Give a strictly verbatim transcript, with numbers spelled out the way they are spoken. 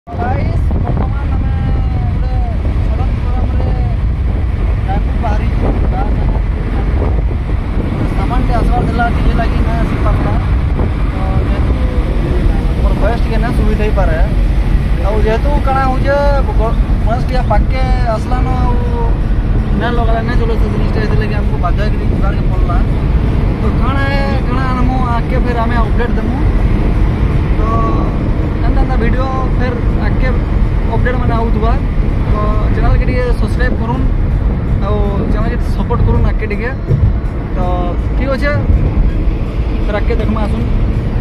Guys वर्तमान आमे गोटे सडन प्रोग्राम रे रायपुर बाहरी सामान टे आसबार दिला डीजे लगी ना आसी पारला तो जेतु मोर बयस टिके ना सुविधा ही पारे आ जेतु कणा हो जे मस्त टिया पाके असला न ना लगला ना चलो से जिनिस टे लगे हमको बाध्य करी जुगाड़ के पड़ला तो कणा है कणा हम आके फिर हमें अपडेट दमु तो अंदा वीडियो फिर आगे अपडेट मैंने आउथबा तो चैनल के लिए सब्सक्राइब करूँ और चैनल के सपोर्ट करूँ आगे टे तो ठीक अच्छे फिर आगे देखमा आसुन।